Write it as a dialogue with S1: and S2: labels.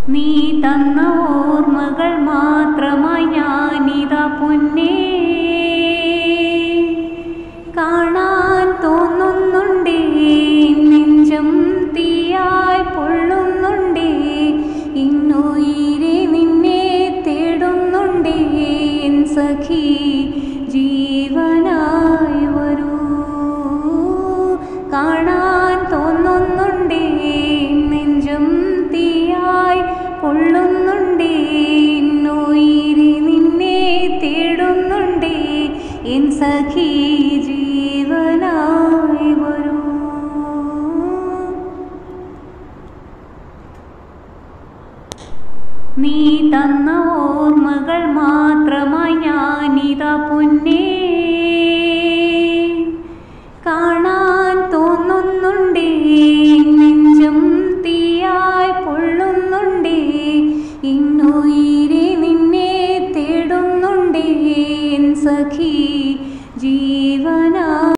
S1: നീ തന്ന ഓർമ്മകൾ മാത്രമായി ഞാനിതാ പൊന്നേ. കാണാൻ തോന്നുന്നുണ്ടേ, നെഞ്ചം തീയായി പൊള്ളുന്നുണ്ടേ, ഇന്നുയിരെ നിന്നെ തേടുന്നുണ്ടേ എൻ സഖി, ജീവനായി വരൂ. കാണാൻ തോന്നുന്നുണ്ടേ, നെഞ്ചം തീയായി പൊള്ളുന്നുണ്ടേ, ഇന്നുയിരെ നിന്നെ തേടുന്നുണ്ടേ എൻ സഖി, ജീവനായി വരൂ. നീ തന്ന ഓർമ്മകൾ മാത്രമായി ഞാനിതാ പൊന്നേ. കാണാൻ തോന്നുന്നുണ്ടേ, നെഞ്ചം തീയായി പൊള്ളുന്നുണ്ടേ, ഇന്നുയിരെ നിന്നെ തേടുന്നുണ്ടേ എൻ സഖി, ജീവനായി